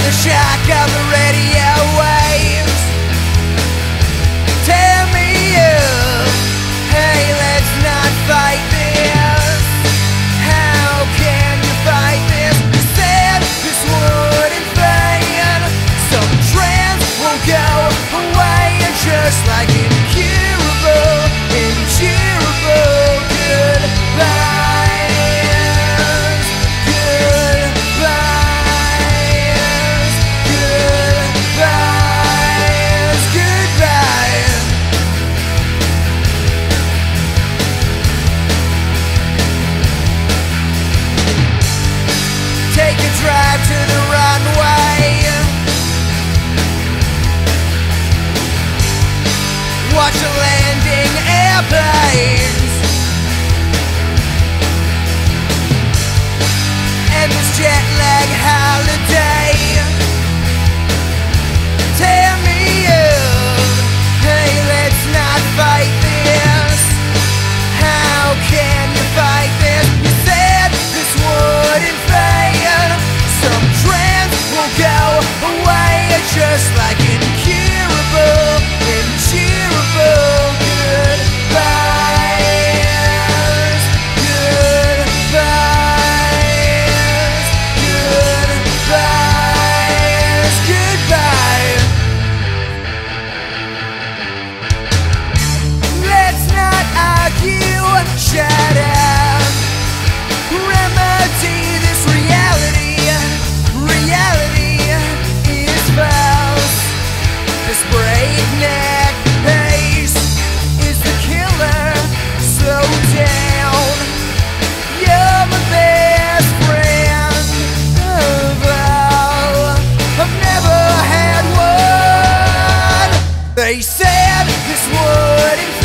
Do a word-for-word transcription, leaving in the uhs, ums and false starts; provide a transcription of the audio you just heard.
the shock of the radio waves tear me up. Hey, let's not fight this. How can you fight this? You said this wouldn't fade. Some trends won't go away, and just like incurable, incurable, goodbye. Take a drive to the runway. Watch a landing airplanes. And this jet lag holiday tear me up. Hey, let's not fight this. How can you fight this? You said this wouldn't fade. Some trends will go away, just like incurable, incurable, goodbyes, goodbyes, goodbyes, goodbye. Let's not argue, shut up. Remedy this reality. Reality is false. This breakneck pace is the killer. Slow down. You're my best friend of all. I've never had one. They said this wouldn't